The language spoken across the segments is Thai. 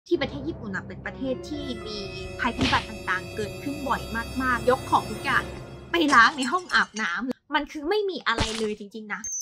ที่ประเทศญี่ปุ่นเป็นประเทศที่มีภัยพิบัติต่างๆเกิดขึ้นบ่อยมากๆยกของทุกอย่างไปล้างในห้องอาบน้ำมันคือไม่มีอะไรเลยจริงๆนะ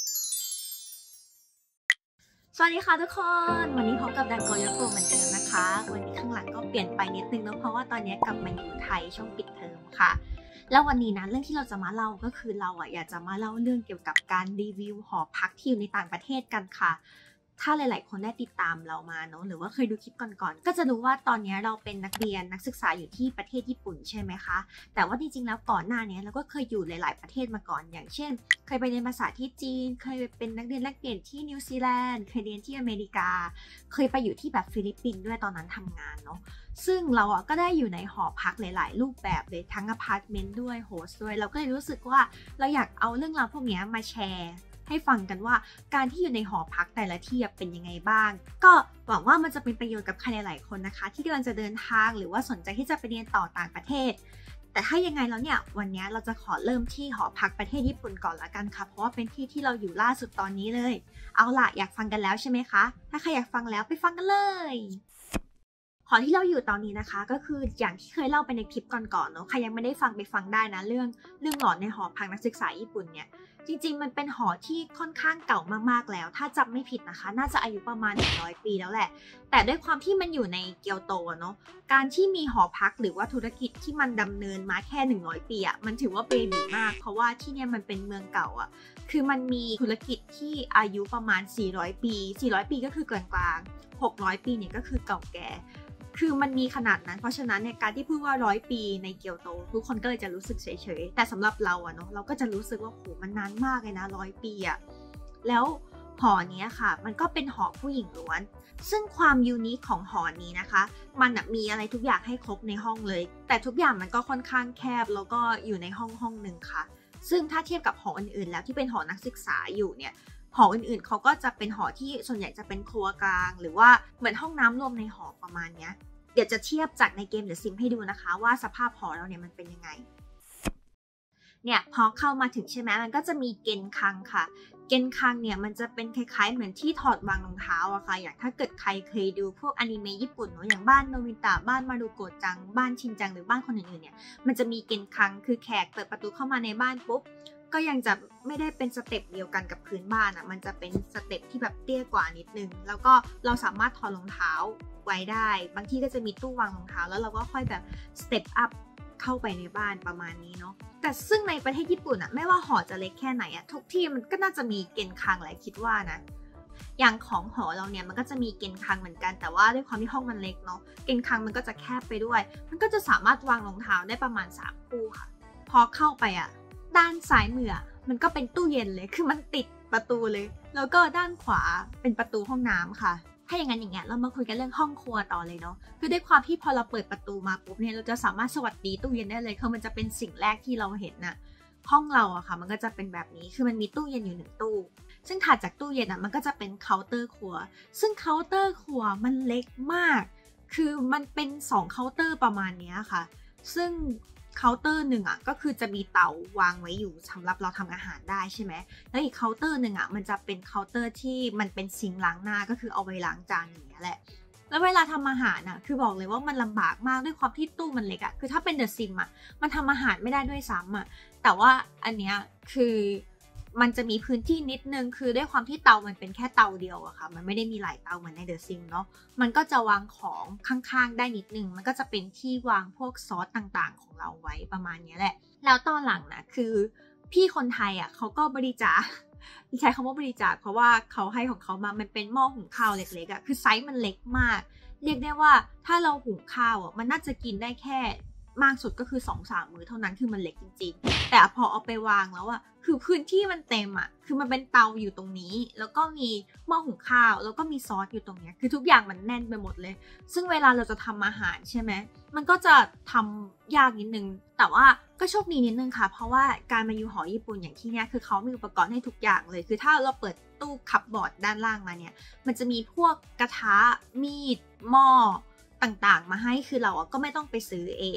สวัสดีค่ะทุกคนวันนี้พบกับดังโกโยโกเหมือนเดิมนะคะวันนี้ข้างหลังก็เปลี่ยนไปนิดนึงนะเพราะว่าตอนนี้กลับมาอยู่ไทยช่วงปิดเทอมค่ะแล้ววันนี้นะเรื่องที่เราจะมาเล่าก็คือเราอยากจะมาเล่าเรื่องเกี่ยวกับการรีวิวหอพักที่อยู่ในต่างประเทศกันค่ะถ้าหลายๆคนได้ติดตามเรามาเนาะหรือว่าเคยดูคลิปก่อนๆก็จะรู้ว่าตอนนี้เราเป็นนักเรียนนักศึกษาอยู่ที่ประเทศญี่ปุ่นใช่ไหมคะแต่ว่าจริงๆแล้วก่อนหน้านี้เราก็เคยอยู่หลายๆประเทศมาก่อนอย่างเช่นเคยไปเรียนภาษาที่จีนเคยเป็นนักเรียนแลกเปลี่ยนที่นิวซีแลนด์เคยเรียนที่อเมริกาเคยไปอยู่ที่แบบฟิลิปปินส์ด้วยตอนนั้นทำงานเนาะซึ่งเราก็ได้อยู่ในหอพักหลายๆรูปแบบเลยทั้งอพาร์ตเมนต์ด้วยโฮสต์ด้วยเราก็เลยรู้สึกว่าเราอยากเอาเรื่องราวพวกนี้มาแชร์ให้ฟังกันว่าการที่อยู่ในหอพักแต่ละที่เป็นยังไงบ้างก็หวังว่ามันจะเป็นประโยชน์กับใครหลายๆคนนะคะที่กำลังจะเดินทางหรือว่าสนใจที่จะไปเรียนต่อต่างประเทศแต่ถ้ายังไงแล้วเนี่ยวันนี้เราจะขอเริ่มที่หอพักประเทศญี่ปุ่นก่อนละกันค่ะเพราะว่าเป็นที่ที่เราอยู่ล่าสุดตอนนี้เลยเอาล่ะอยากฟังกันแล้วใช่ไหมคะถ้าใครอยากฟังแล้วไปฟังกันเลยหอที่เราอยู่ตอนนี้นะคะก็คืออย่างที่เคยเล่าไปในคลิปก่อนๆเนาะใครยังไม่ได้ฟังไปฟังได้นะเรื่องหลอนในหอพักนักศึกษาญี่ปุ่นเนี่ยจริงๆมันเป็นหอที่ค่อนข้างเก่ามากๆแล้วถ้าจำไม่ผิดนะคะน่าจะอายุประมาณ100 ปีแล้วแหละแต่ด้วยความที่มันอยู่ในเกียวโตเนาะการที่มีหอพักหรือว่าธุรกิจที่มันดำเนินมาแค่100 ปีมันถือว่าเบบีมากเพราะว่าที่เนี่ยมันเป็นเมืองเก่าคือมันมีธุรกิจที่อายุประมาณ400 ปี400 ปีก็คือกลางๆ600 ปีเนี่ยก็คือเก่าแก่คือมันมีขนาดนั้นเพราะฉะนั้นเนี่ยการที่พูดว่า100 ปีในเกียวโตทุกคนก็เลยจะรู้สึกเฉยๆแต่สำหรับเราเนาะเราก็จะรู้สึกว่าโหมันนานมากเลยนะ100 ปีแล้วหอนี้ค่ะมันก็เป็นหอผู้หญิงล้วนซึ่งความยูนิคของหอนี้นะคะมันมีอะไรทุกอย่างให้ครบในห้องเลยแต่ทุกอย่างมันก็ค่อนข้างแคบแล้วก็อยู่ในห้องหนึ่งค่ะซึ่งถ้าเทียบกับหออื่นๆแล้วที่เป็นหอนักศึกษาอยู่เนี่ยหออื่นๆเขาก็จะเป็นหอที่ส่วนใหญ่จะเป็นครัวกลางหรือว่าเหมือนห้องน้ำรวมในหอประมาณเนี้ยเดี๋ยวจะเทียบจากในเกม The Sims ให้ดูนะคะว่าสภาพหอเราเนี่ยมันเป็นยังไงเนี่ยพอเข้ามาถึงใช่ไหมมันก็จะมีเกนคังค่ะเกนคังเนี่ยมันจะเป็นคล้ายๆเหมือนที่ถอดวางรองเท้าค่ะอย่างถ้าเกิดใครเคยดูพวกอนิเมะญี่ปุ่นเนาะอย่างบ้านโนบิตะบ้านมารุโกะจังบ้านชินจังหรือบ้านคนอื่นๆเนี่ยมันจะมีเกนคังคือแขกเปิดประตูเข้ามาในบ้านปุ๊บก็ยังจะไม่ได้เป็นสเต็ปเดียวกันกับพื้นบ้านมันจะเป็นสเต็ปที่แบบเตี้ยกว่านิดนึงแล้วก็เราสามารถถอดรองเท้าไว้ได้บางที่ก็จะมีตู้วางรองเท้าแล้วเราก็ค่อยแบบสเต็ปอัพเข้าไปในบ้านประมาณนี้เนาะแต่ซึ่งในประเทศญี่ปุ่นไม่ว่าหอจะเล็กแค่ไหนทุกที่มันก็น่าจะมีเกณฑ์คังแหละคิดว่านะอย่างของหอเราเนี่ยมันก็จะมีเกณฑ์คังเหมือนกันแต่ว่าด้วยความที่ห้องมันเล็กเนาะเกณฑ์คังมันก็จะแคบไปด้วยมันก็จะสามารถวางรองเท้าได้ประมาณ3 คู่ค่ะพอเข้าไปด้านซ้ายมือมันก็เป็นตู้เย็นเลยคือมันติดประตูเลยแล้วก็ด้านขวาเป็นประตูห้องน้ำค่ะถ้าอย่างนั้นอย่างเงี้ยเรามาคุยกันเรื่องห้องครัวต่อเลยเนาะคือด้วยความที่พอเราเปิดประตูมาปุ๊บเนี่ยเราจะสามารถสวัสดีตู้เย็นได้เลยคือมันจะเป็นสิ่งแรกที่เราเห็นห้องเราค่ะมันก็จะเป็นแบบนี้คือมันมีตู้เย็นอยู่1 ตู้ซึ่งถัดจากตู้เย็นมันก็จะเป็นเคาน์เตอร์ครัวซึ่งเคาน์เตอร์ครัวมันเล็กมากคือมันเป็น2 เคาน์เตอร์ประมาณนี้ค่ะซึ่งเคาน์เตอร์หนึ่งก็คือจะมีเตาวางไว้อยู่สำหรับเราทำอาหารได้ใช่ไหมแล้วอีกเคาน์เตอร์หนึ่งมันจะเป็นเคาน์เตอร์ที่มันเป็นซิงค์ล้างหน้าก็คือเอาไว้ล้างจานอย่างเงี้ยแหละแล้วเวลาทำอาหารคือบอกเลยว่ามันลำบากมากด้วยความที่ตู้มันเล็กคือถ้าเป็นเดอะซิมมันทำอาหารไม่ได้ด้วยซ้ำแต่ว่าอันเนี้ยคือมันจะมีพื้นที่นิดนึงคือด้วยความที่เตามันเป็นแค่เตาเดียวค่ะมันไม่ได้มีหลายเตาเหมือนในเดอะซิมเนาะมันก็จะวางของข้างๆได้นิดนึงมันก็จะเป็นที่วางพวกซอสต่างๆของเราไว้ประมาณนี้แหละแล้วตอนหลังคือพี่คนไทยเขาก็บริจาคใช้คำว่าบริจาคเพราะว่าเขาให้ของเขามามันเป็นหม้อหุงข้าวเล็กๆคือไซส์มันเล็กมากเรียกได้ว่าถ้าเราหุงข้าวมันน่าจะกินได้แค่มากสุดก็คือ 2-3 มื้อเท่านั้นคือมันเล็กจริงๆแต่พอเอาไปวางแล้วคือพื้นที่มันเต็มคือมันเป็นเตาอยู่ตรงนี้แล้วก็มีหม้อหุงข้าวแล้วก็มีซอสอยู่ตรงนี้คือทุกอย่างมันแน่นไปหมดเลยซึ่งเวลาเราจะทำอาหารใช่ไหมมันก็จะทำยากนิดนึงแต่ว่าก็โชคดีนิดนึงค่ะเพราะว่าการมาอยู่หอญี่ปุ่นอย่างที่เนี้ยคือเขามีอุปกรณ์ให้ทุกอย่างเลยคือถ้าเราเปิดตู้คัพบอร์ดด้านล่างมาเนี่ยมันจะมีพวกกระทะมีดหม้อต่างๆมาให้คือเราก็ไม่ต้องไปซื้อเองค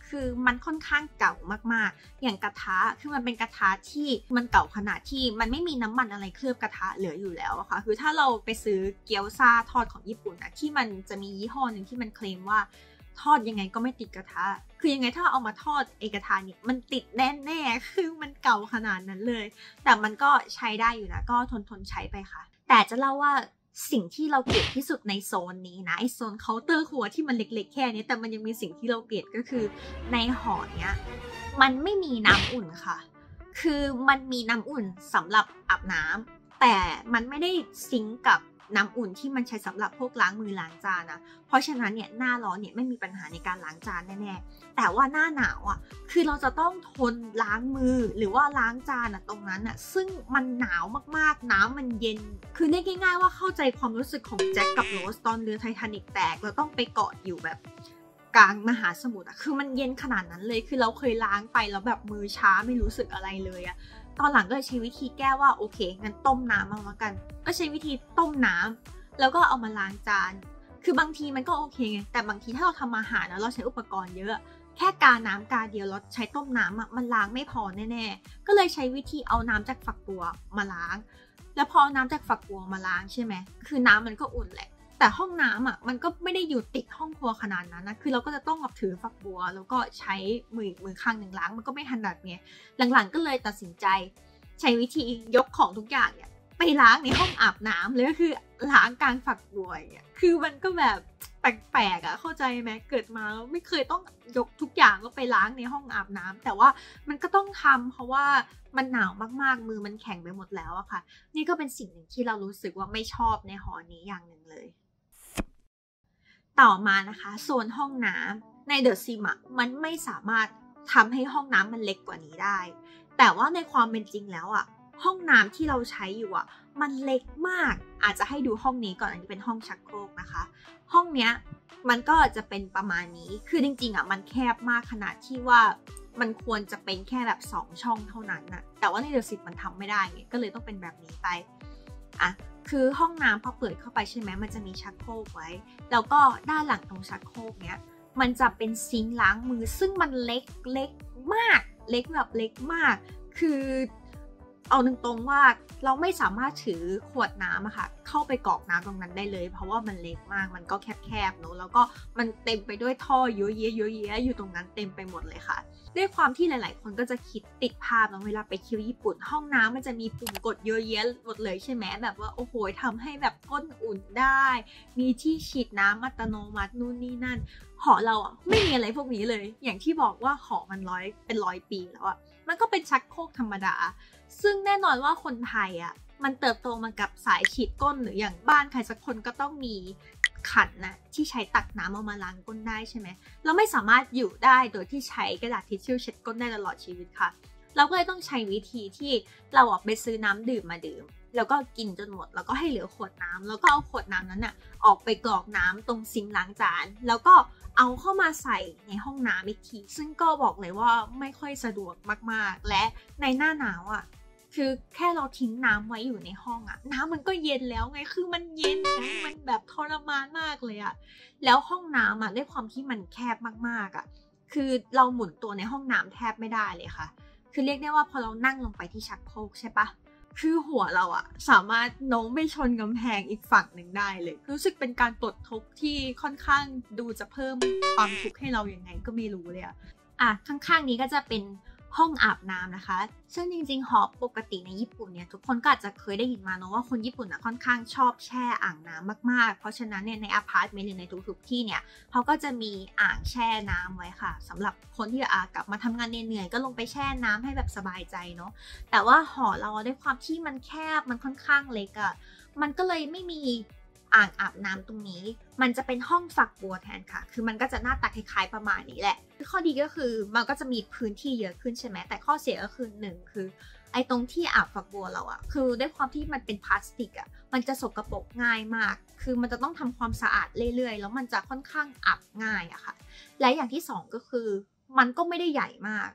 คือมันค่อนข้างเก่ามากๆอย่างกระทะคือมันเป็นกระทะที่มันเก่าขนาดที่มันไม่มีน้ำมันอะไรเคลือบกระทะเหลืออยู่แล้วอะค่ะคือถ้าเราไปซื้อเกี๊ยวซ่าทอดของญี่ปุ่นนะที่มันจะมียี่ห้อหนึ่งที่มันเคลมว่าทอดยังไงก็ไม่ติดกระทะคือยังไงถ้าเอามาทอดกระทะเนี่ยมันติดแน่ๆคือมันเก่าขนาดนั้นเลยแต่มันก็ใช้ได้อยู่นะก็ทนใช้ไปค่ะแต่จะเล่าว่าสิ่งที่เราเกลียดที่สุดในโซนนี้นะไอโซนเคาน์เตอร์ครัวที่มันเล็กๆแค่นี้แต่มันยังมีสิ่งที่เราเกลียดก็คือในห่อเนี้ยมันไม่มีน้ำอุ่นค่ะคือมันมีน้ำอุ่นสำหรับอาบน้ำแต่มันไม่ได้ซิงก์กับน้ำอุ่นที่มันใช้สำหรับพวกล้างมือล้างจานนะเพราะฉะนั้นเนี่ยหน้าร้อนเนี่ยไม่มีปัญหาในการล้างจานแน่ๆแต่ว่าหน้าหนาวอ่ะคือเราจะต้องทนล้างมือหรือว่าล้างจานอ่ะตรงนั้นอ่ะซึ่งมันหนาวมากๆน้ำมันเย็นคือเรียกง่ายๆว่าเข้าใจความรู้สึกของแจ็คกับโรสตอนเรือไททานิคแตกเราต้องไปเกาะอยู่แบบกลางมหาสมุทรอ่ะคือมันเย็นขนาดนั้นเลยคือเราเคยล้างไปแล้วแบบมือช้าไม่รู้สึกอะไรเลยอ่ะตอนหลังก็เลยใช้วิธีแก้ว่าโอเคงั้นต้มน้ำเอาแล้วกันก็ใช้วิธีต้มน้ำแล้วก็เอามาล้างจานคือบางทีมันก็โอเคไงแต่บางทีถ้าเราทำอาหารแล้วเราใช้อุปกรณ์เยอะแค่กาน้ำกาเดียวแล้วใช้ต้มน้ำอ่ะมันล้างไม่พอแน่ๆก็เลยใช้วิธีเอาน้ำจากฝักบัวมาล้างแล้วพอน้ำจากฝักบัวมาล้างใช่ไหมคือน้ำมันก็อุ่นแหละแต่ห้องน้ำอ่ะมันก็ไม่ได้อยู่ติดห้องครัวขนาดนั้นนะคือเราก็จะต้องแบบถือฝักบัวแล้วก็ใช้มือข้างหนึ่งล้างมันก็ไม่ถนัดไงหลังๆก็เลยตัดสินใจใช้วิธียกของทุกอย่างเนี่ยไปล้างในห้องอาบน้ำเลยก็คือล้างกลางฝักบัวเนี่ยคือมันก็แบบแปลกๆอ่ะเข้าใจไหมเกิดมาไม่เคยต้องยกทุกอย่างก็ไปล้างในห้องอาบน้ำแต่ว่ามันก็ต้องทำเพราะว่ามันหนาวมากๆมือมันแข็งไปหมดแล้วอะค่ะนี่ก็เป็นสิ่งหนึ่งที่เรารู้สึกว่าไม่ชอบในหอนี้อย่างหนึ่งเลยต่อมานะคะโซนห้องน้ำในเดอะซิมมันไม่สามารถทำให้ห้องน้ำมันเล็กกว่านี้ได้แต่ว่าในความเป็นจริงแล้วอะห้องน้ำที่เราใช้อยู่อะมันเล็กมากอาจจะให้ดูห้องนี้ก่อนอันนี้เป็นห้องชักโครกนะคะห้องเนี้ยมันก็จะเป็นประมาณนี้คือจริงๆอะมันแคบมากขนาดที่ว่ามันควรจะเป็นแค่แบบ2ช่องเท่านั้นนะแต่ว่าในเดอะซิมมันทำไม่ได้ไงก็เลยต้องเป็นแบบนี้ไปคือห้องน้ำพอเปิดเข้าไปใช่ไหมมันจะมีชักโครกไว้แล้วก็ด้านหลังตรงชักโครกเนี้ยมันจะเป็นซิงค์ล้างมือซึ่งมันเล็กมากเล็กแบบเล็กมากคือเอาตรงๆว่าเราไม่สามารถถือขวดน้ำค่ะเข้าไปกรอกน้ำตรงนั้นได้เลยเพราะว่ามันเล็กมากมันก็แคบๆเนอะแล้วก็มันเต็มไปด้วยท่อเยอะแยะอยู่ตรงนั้นเต็มไปหมดเลยค่ะด้วยความที่หลายๆคนก็จะคิดติดภาพเวลาไปเที่ยวญี่ปุ่นห้องน้ำมันจะมีปุ่มกดเยอะแยะหมดเลยใช่ไหมแบบว่าโอ้โหทำให้แบบก้นอุ่นได้มีที่ฉีดน้ำอัตโนมัตินู่นนี่นั่นหอเราไม่มีอะไรพวกนี้เลยอย่างที่บอกว่าหอมันเป็นร้อยปีแล้วมันก็เป็นชักโครกธรรมดาซึ่งแน่นอนว่าคนไทยมันเติบโตมากับสายฉีดก้นหรืออย่างบ้านใครสักคนก็ต้องมีขันนะที่ใช้ตักน้ำเอามาล้างก้นได้ใช่ไหมเราไม่สามารถอยู่ได้โดยที่ใช้กระดาษทิชชู่เช็ดก้นได้ตลอดชีวิตค่ะเราก็เลยต้องใช้วิธีที่เราไปซื้อน้ำดื่มมาดื่มแล้วก็กินจนหมดแล้วก็ให้เหลือขวดน้ำแล้วก็เอาขวดน้ำนั้นออกไปกรอกน้ำตรงซิงค์ล้างจานแล้วก็เอาเข้ามาใส่ในห้องน้ำอีกทีซึ่งก็บอกเลยว่าไม่ค่อยสะดวกมากๆและในหน้าหนาวคือแค่เราทิ้งน้ำไว้อยู่ในห้องน้ำมันก็เย็นแล้วไงคือมันเย็นมันแบบทรมานมากเลยแล้วห้องน้ำด้วยความที่มันแคบมากๆคือเราหมุนตัวในห้องน้ำแทบไม่ได้เลยค่ะคือเรียกได้ว่าพอเรานั่งลงไปที่ชักโครกใช่ปะคือหัวเราสามารถโน้มไปชนกำแพงอีกฝั่งหนึ่งได้เลยรู้สึกเป็นการปลดทุกข์ที่ค่อนข้างดูจะเพิ่มความทุกข์ให้เรายังไงก็ไม่รู้เลยข้างๆนี้ก็จะเป็นห้องอาบน้ำนะคะซึ่งจริงๆหอปกติในญี่ปุ่นเนี่ยทุกคนก็อาจจะเคยได้ยินมาเนาะว่าคนญี่ปุ่นค่อนข้างชอบแช่อ่างน้ำมากๆเพราะฉะนั้นเนี่ยในอพาร์ตเมนต์หรือในทุกๆที่เนี่ยเขาก็จะมีอ่างแช่น้ำไว้ค่ะสำหรับคนที่กลับมาทำงานเหนื่อยๆก็ลงไปแช่น้ำให้แบบสบายใจเนาะแต่ว่าหอเราด้วยความที่มันแคบมันค่อนข้างเล็กมันก็เลยไม่มีอ่างอาบน้ำตรงนี้มันจะเป็นห้องฝักบัวแทนค่ะคือมันก็จะหน้าตาคล้ายๆประมาณนี้แหละข้อดีก็คือมันก็จะมีพื้นที่เยอะขึ้นใช่ไหมแต่ข้อเสียก็คือ1คือไอ้ตรงที่อาบฝักบัวเราคือด้วยความที่มันเป็นพลาสติกมันจะสกปรกง่ายมากคือมันจะต้องทำความสะอาดเรื่อยๆแล้วมันจะค่อนข้างอับง่ายค่ะและอย่างที่2ก็คือมันก็ไม่ได้ใหญ่มาก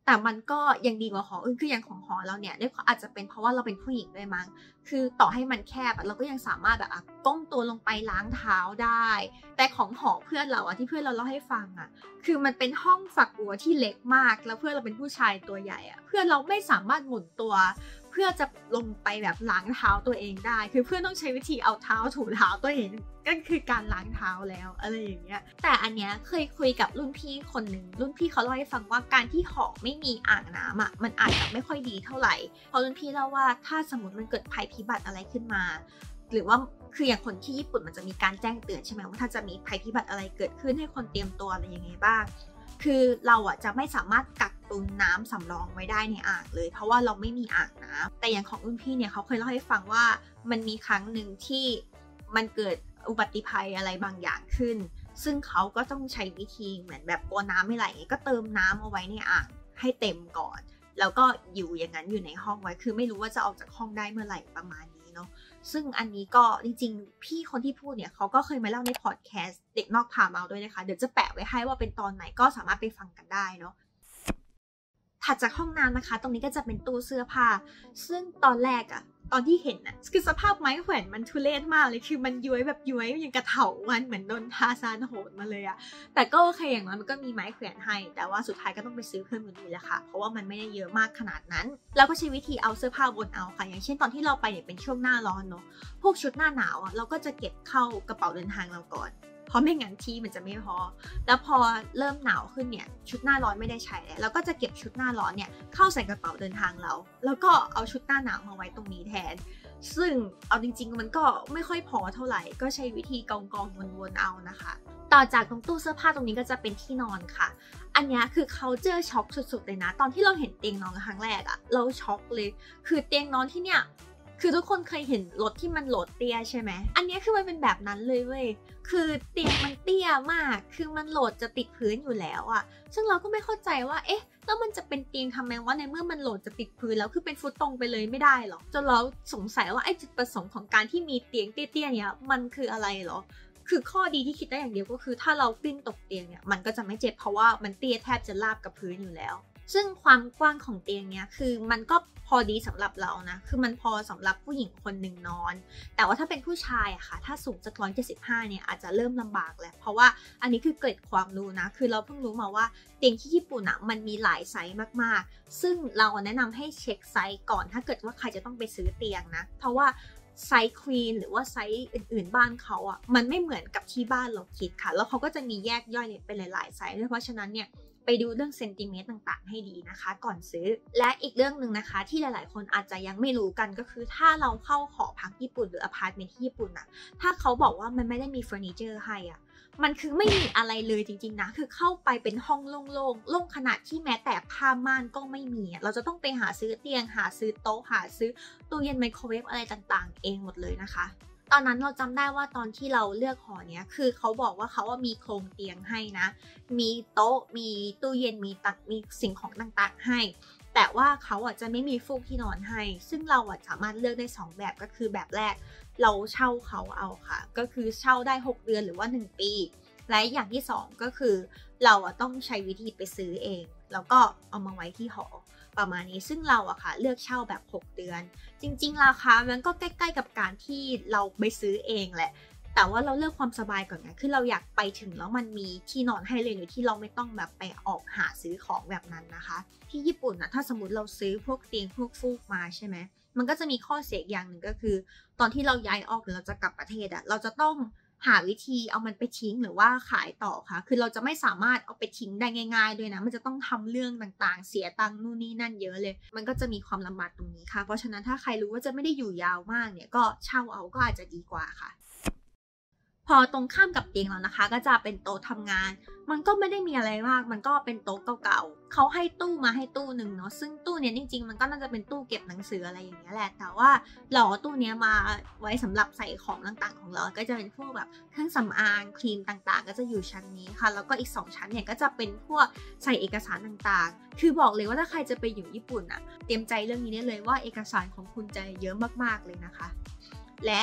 แต่มันก็ยังดีกว่าหออื่นคืออย่างของหอเราเนี่ยด้วยอาจจะเป็นเพราะว่าเราเป็นผู้หญิงด้วยมั้งคือต่อให้มันแคบเราก็ยังสามารถแบบก้มตัวลงไปล้างเท้าได้แต่ของหอเพื่อนเราที่เพื่อนเราเล่าให้ฟังคือมันเป็นห้องฝักบัวที่เล็กมากแล้วเพื่อนเราเป็นผู้ชายตัวใหญ่เพื่อนเราไม่สามารถหมุนตัวเพื่อจะลงไปแบบล้างเท้าตัวเองได้คือเพื่อนต้องใช้วิธีเอาเท้าถูเท้าตัวเองก็คือการล้างเท้าแล้วอะไรอย่างเงี้ยแต่อันเนี้ยเคยคุยกับรุ่นพี่คนหนึ่งรุ่นพี่เขาเล่าให้ฟังว่าการที่หอไม่มีอ่างน้ำมันอาจจะไม่ค่อยดีเท่าไหร่เพราะรุ่นพี่เล่าว่าถ้าสมมติมันเกิดภัยพิบัติอะไรขึ้นมาหรือว่าคืออย่างคนที่ญี่ปุ่นมันจะมีการแจ้งเตือนใช่ไหมว่าถ้าจะมีภัยพิบัติอะไรเกิดขึ้นให้คนเตรียมตัวอะไรยังไงบ้างคือเราจะไม่สามารถกักตุนน้ำสำรองไว้ได้ในอ่างเลยเพราะว่าเราไม่มีอ่างน้ำแต่อย่างของรุ่นพี่เนี่ยเขาเคยเล่าให้ฟังว่ามันมีครั้งหนึ่งที่มันเกิดอุบัติภัยอะไรบางอย่างขึ้นซึ่งเขาก็ต้องใช้วิธีเหมือนแบบกลัวน้ำไม่ไหลก็เติมน้ำเอาไว้ในอ่างให้เต็มก่อนแล้วก็อยู่อย่างนั้นอยู่ในห้องไว้คือไม่รู้ว่าจะออกจากห้องได้เมื่อไหร่ประมาณนี้เนาะซึ่งอันนี้ก็จริงๆพี่คนที่พูดเนี่ยเขาก็เคยมาเล่าในพอดแคสต์เด็กนอกพาเมาด้วยนะคะเดี๋ยวจะแปะไว้ให้ว่าเป็นตอนไหนก็สามารถไปฟังกันได้เนาะถัดจากห้องน้ำนะคะตรงนี้ก็จะเป็นตู้เสื้อผ้าซึ่งตอนแรกตอนที่เห็นคือสภาพไม้แขวนมันทุเรศมากเลยคือมันย้วยแบบย้วยอย่างกระเถาวันเหมือนโดนทาซานโหดมาเลยแต่ก็โอเคอย่างน้อยมันก็มีไม้แขวนให้แต่ว่าสุดท้ายก็ต้องไปซื้อเพิ่มอยู่ดีแหละค่ะเพราะว่ามันไม่ได้เยอะมากขนาดนั้นแล้วก็ใช้วิธีเอาเสื้อผ้าบนเอาค่ะอย่างเช่นตอนที่เราไปเนี่ยเป็นช่วงหน้าร้อนเนาะพวกชุดหน้าหนาวเราก็จะเก็บเข้ากระเป๋าเดินทางเราก่อนเพราะไม่งั้นที่มันจะไม่พอแล้วพอเริ่มหนาวขึ้นเนี่ยชุดหน้าร้อนไม่ได้ใช้แล้วเราก็จะเก็บชุดหน้าร้อนเนี่ยเข้าใส่กระเป๋าเดินทางเราแล้วก็เอาชุดหน้าหนาวมาไว้ตรงนี้แทนซึ่งเอาจริงๆมันก็ไม่ค่อยพอเท่าไหร่ก็ใช้วิธีกองวนๆเอานะคะต่อจากตรงตู้เสื้อผ้าตรงนี้ก็จะเป็นที่นอนค่ะอันนี้คือ culture shock สุดๆเลยนะตอนที่เราเห็นเตียงนอนครั้งแรกเราช็อกเลยคือเตียงนอนที่เนี่ยคือทุกคนเคยเห็นรถที่มันโหลดเตี้ยใช่ไหมอันนี้คือมันเป็นแบบนั้นเลยเว้ยคือเตียงมันเตี้ยมากคือมันโหลดจะติดพื้นอยู่แล้วซึ่งเราก็ไม่เข้าใจว่าเอ๊ะแล้วมันจะเป็นเตียงทำไมว่าในเมื่อมันโหลดจะติดพื้นแล้วคือเป็นฟุตตรงไปเลยไม่ได้หรอจนเราสงสัยว่าไอ้จุดประสงค์ของการที่มีเตียงเตี้ยๆเนี่ยมันคืออะไรหรอคือข้อดีที่คิดได้อย่างเดียวก็คือถ้าเรากลิ้งตกเตียงเนี่ยมันก็จะไม่เจ็บเพราะว่ามันเตี้ยแทบจะราบกับพื้นอยู่แล้วซึ่งความกว้างของเตียงเนี่ยคือมันก็พอดีสำหรับเรานะคือมันพอสำหรับผู้หญิงคนหนึ่งนอนแต่ว่าถ้าเป็นผู้ชายค่ะถ้าสูงจาก175เนี่ยอาจจะเริ่มลำบากแหละเพราะว่าอันนี้คือเกร็ดความรู้นะคือเราเพิ่งรู้มาว่าเตียงที่ญี่ปุ่นมันมีหลายไซส์มากๆซึ่งเราแนะนำให้เช็คไซส์ก่อนถ้าเกิดว่าใครจะต้องไปซื้อเตียงนะเพราะว่าไซส์ควีนหรือว่าไซส์อื่นๆบ้านเขามันไม่เหมือนกับที่บ้านเราคิดค่ะแล้วเขาก็จะมีแยกย่อยเป็นหลายๆไซส์เพราะฉะนั้นเนี่ยไปดูเรื่องเซนติเมตรต่างๆให้ดีนะคะก่อนซื้อและอีกเรื่องหนึ่งนะคะที่หลายๆคนอาจจะยังไม่รู้กันก็คือถ้าเราเข้าหอพักญี่ปุ่นหรืออพาร์ตเมนต์ที่ญี่ปุ่นถ้าเขาบอกว่ามันไม่ได้มีเฟอร์นิเจอร์ให้มันคือไม่มีอะไรเลยจริงๆนะคือเข้าไปเป็นห้องโล่งๆโล่งขนาดที่แม้แต่ผ้าม่านก็ไม่มีเราจะต้องไปหาซื้อเตียงหาซื้อโต๊ะหาซื้อตู้เย็นไมโครเวฟอะไรต่างๆเองหมดเลยนะคะตอนนั้นเราจำได้ว่าตอนที่เราเลือกหอเนี้ยคือเขาบอกว่าเขามีโครงเตียงให้นะมีโต๊ะมีตู้เย็นมีสิ่งของต่างๆให้แต่ว่าเขาจะไม่มีฟูกที่นอนให้ซึ่งเราสามารถเลือกได้2แบบก็คือแบบแรกเราเช่าเขาเอาค่ะก็คือเช่าได้6 เดือนหรือว่า1 ปีและอย่างที่2ก็คือเราต้องใช้วิธีไปซื้อเองแล้วก็เอามาไว้ที่หอประมาณนี้ซึ่งเราค่ะเลือกเช่าแบบ6 เดือนจริงๆราคามันก็ใกล้ๆกับการที่เราไปซื้อเองแหละแต่ว่าเราเลือกความสบายก่อนไงคือเราอยากไปถึงแล้วมันมีที่นอนให้เลยโดยที่เราไม่ต้องแบบไปออกหาซื้อของแบบนั้นนะคะที่ญี่ปุ่นถ้าสมมติเราซื้อพวกเตียงพวกฟูกมาใช่ไหมมันก็จะมีข้อเสียอย่างหนึ่งก็คือตอนที่เราย้ายออกหรือเราจะกลับประเทศเราจะต้องหาวิธีเอามันไปทิ้งหรือว่าขายต่อค่ะคือเราจะไม่สามารถเอาไปทิ้งได้ง่ายๆด้วยนะมันจะต้องทำเรื่องต่างๆเสียตังค์นู่นนี่นั่นเยอะเลยมันก็จะมีความลำบากตรงนี้ค่ะเพราะฉะนั้นถ้าใครรู้ว่าจะไม่ได้อยู่ยาวมากเนี่ยก็เช่าเอาก็อาจจะดีกว่าค่ะพอตรงข้ามกับเตียงเรานะคะก็จะเป็นโต๊ะทำงานมันก็ไม่ได้มีอะไรมากมันก็เป็นโต๊ะเก่าๆเขาให้ตู้มาให้ตู้หนึ่งเนาะซึ่งตู้เนี้ยจริงๆมันก็น่าจะเป็นตู้เก็บหนังสืออะไรอย่างเงี้ยแหละแต่ว่าเราเอาตู้เนี้ยมาไว้สำหรับใส่ของต่างๆของเราก็จะเป็นพวกแบบเครื่องสำอางครีมต่างๆก็จะอยู่ชั้นนี้ค่ะแล้วก็อีก2 ชั้นเนี่ยก็จะเป็นพวกใส่เอกสารต่างๆคือบอกเลยว่าถ้าใครจะไปอยู่ญี่ปุ่นเตรียมใจเรื่องนี้ได้เลยว่าเอกสารของคุณจะเยอะมากๆเลยนะคะและ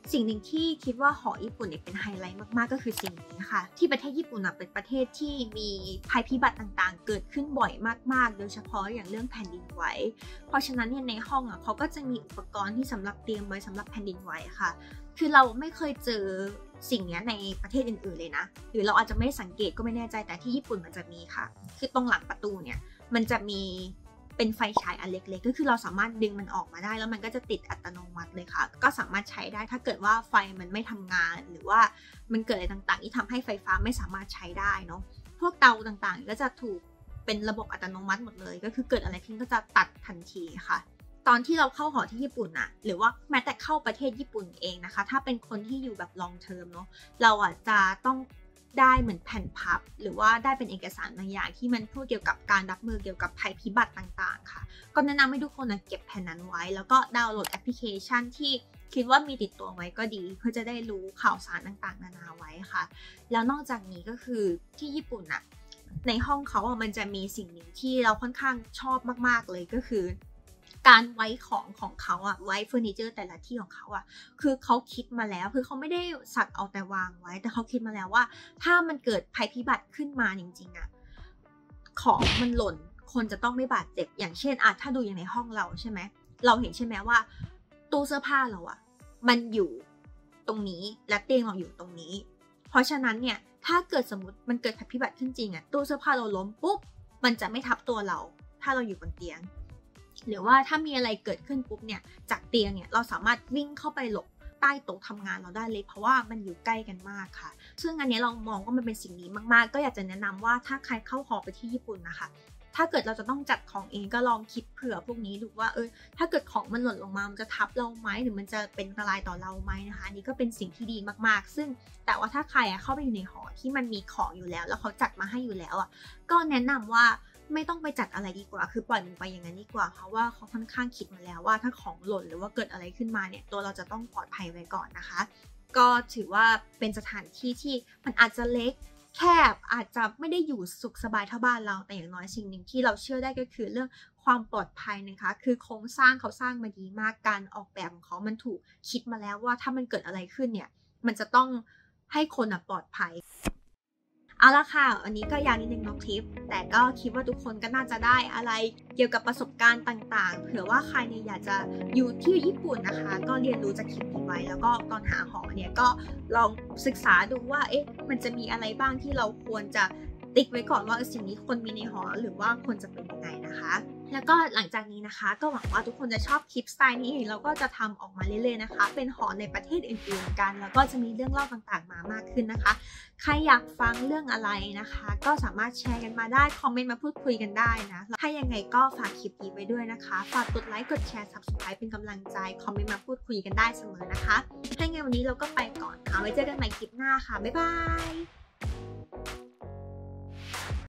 สิ่งหนึ่งที่คิดว่าหอญี่ปุ่นเนี่ยเป็นไฮไลท์มากๆก็คือสิ่งนี้ค่ะที่ประเทศญี่ปุ่นเป็นประเทศที่มีภัยพิบัติต่างๆเกิดขึ้นบ่อยมากๆโดยเฉพาะอย่างเรื่องแผ่นดินไหวเพราะฉะนั้นเนี่ยในห้องเขาก็จะมีอุปกรณ์ที่สำหรับเตรียมไว้สำหรับแผ่นดินไหวค่ะคือเราไม่เคยเจอสิ่งนี้ในประเทศอื่นๆเลยนะหรือเราอาจจะไม่สังเกตก็ไม่แน่ใจแต่ที่ญี่ปุ่นมันจะมีค่ะคือตรงหลังประตูเนี่ยมันจะมีเป็นไฟฉายอันเล็กๆก็คือเราสามารถดึงมันออกมาได้แล้วมันก็จะติดอัตโนมัติเลยค่ะก็สามารถใช้ได้ถ้าเกิดว่าไฟมันไม่ทำงานหรือว่ามันเกิดอะไรต่างๆที่ทำให้ไฟฟ้าไม่สามารถใช้ได้เนาะพวกเตาต่างๆก็จะถูกเป็นระบบอัตโนมัติหมดเลยก็คือเกิดอะไรขึ้นก็จะตัดทันทีค่ะตอนที่เราเข้าหอที่ญี่ปุ่นหรือว่าแม้แต่เข้าประเทศญี่ปุ่นเองนะคะถ้าเป็นคนที่อยู่แบบ long term เนาะเราจะต้องได้เหมือนแผ่นพับหรือว่าได้เป็นเอกสารบางอย่างที่มันพูดเกี่ยวกับการรับมือเกี่ยวกับภัยพิบัติต่างๆค่ะก็แนะนำให้ทุกคนเก็บแผ่นนั้นไว้แล้วก็ดาวน์โหลดแอปพลิเคชันที่คิดว่ามีติดตัวไว้ก็ดีเพื่อจะได้รู้ข่าวสารต่างๆนานาไว้ค่ะแล้วนอกจากนี้ก็คือที่ญี่ปุ่นในห้องเขามันจะมีสิ่งหนึ่งที่เราค่อนข้างชอบมากๆเลยก็คือการไว้ของเขาไว้เฟอร์นิเจอร์แต่ละที่ของเขาคือเขาคิดมาแล้วคือเขาไม่ได้สักเอาแต่วางไว้แต่เขาคิดมาแล้วว่าถ้ามันเกิดภัยพิบัติขึ้นมาจริงๆของมันหล่นคนจะต้องไม่บาดเจ็บอย่างเช่นถ้าดูอย่างในห้องเราใช่ไหมเราเห็นใช่ไหมว่าตู้เสื้อผ้าเรามันอยู่ตรงนี้และเตียงเราอยู่ตรงนี้เพราะฉะนั้นเนี่ยถ้าเกิดสมมติมันเกิดภัยพิบัติขึ้นจริงตู้เสื้อผ้าเราล้มปุ๊บมันจะไม่ทับตัวเราถ้าเราอยู่บนเตียงหรือว่าถ้ามีอะไรเกิดขึ้นปุ๊บเนี่ยจากเตียงเนี่ยเราสามารถวิ่งเข้าไปหลบใต้โต๊ะทำงานเราได้เลยเพราะว่ามันอยู่ใกล้กันมากค่ะซึ่งอันนี้เรามองว่ามันเป็นสิ่งนี้มากๆก็อยากจะแนะนำว่าถ้าใครเข้าหอไปที่ญี่ปุ่นนะคะถ้าเกิดเราจะต้องจัดของเองก็ลองคิดเผื่อพวกนี้ดูว่าถ้าเกิดของมันหล่นลงมามันจะทับเราไหมหรือมันจะเป็นอันตรายต่อเราไหมนะคะอันนี้ก็เป็นสิ่งที่ดีมากๆซึ่งแต่ว่าถ้าใครเข้าไปอยู่ในหอที่มันมีของอยู่แล้วเขาจัดมาให้อยู่แล้วก็แนะนำว่าไม่ต้องไปจัดอะไรดีกว่าคือปล่อยมันไปอย่างนั้นดีกว่าเพราะว่าเขาค่อนข้างคิดมาแล้วว่าถ้าของหล่นหรือว่าเกิดอะไรขึ้นมาเนี่ยตัวเราจะต้องปลอดภัยไว้ก่อนนะคะก็ถือว่าเป็นสถานที่ที่มันอาจจะเล็กแคบอาจจะไม่ได้อยู่สุขสบายเท่าบ้านเราแต่อย่างน้อยสิ่งหนึ่งที่เราเชื่อได้ก็คือเรื่องความปลอดภัยนะคะคือโครงสร้างเขาสร้างมาดีมากการออกแบบของเขามันถูกคิดมาแล้วว่าถ้ามันเกิดอะไรขึ้นเนี่ยมันจะต้องให้คนปลอดภัยเอาละค่ะอันนี้ก็ยาวนิดนึงน้องทิพย์แต่ก็คิดว่าทุกคนก็น่าจะได้อะไรเกี่ยวกับประสบการณ์ต่างๆเผื่อว่าใครเนี่ยอยากจะอยู่ที่ญี่ปุ่นนะคะก็เรียนรู้จากคลิปนี้ไว้แล้วก็ตอนหาหอเนี่ยก็ลองศึกษาดูว่ามันจะมีอะไรบ้างที่เราควรจะติ๊กไว้ก่อนว่าสิ่งนี้คนมีในหอหรือว่าควรจะเป็นยังไงนะคะแล้วก็หลังจากนี้นะคะก็หวังว่าทุกคนจะชอบคลิปสไตล์นี้เราก็จะทำออกมาเรื่อยๆนะคะเป็นหอในประเทศอื่นๆกันแล้วก็จะมีเรื่องเล่าต่างๆมามากขึ้นนะคะใครอยากฟังเรื่องอะไรนะคะก็สามารถแชร์กันมาได้คอมเมนต์มาพูดคุยกันได้นะถ้ายังไงก็ฝากคลิปนี้ไว้ด้วยนะคะฝากกดไลค์กดแชร์ Subscribe เป็นกำลังใจคอมเมนต์มาพูดคุยกันได้เสมอนะคะถ้าอย่างไรวันนี้เราก็ไปก่อนค่ะไว้เจอกันใหม่คลิปหน้าค่ะบ๊ายบาย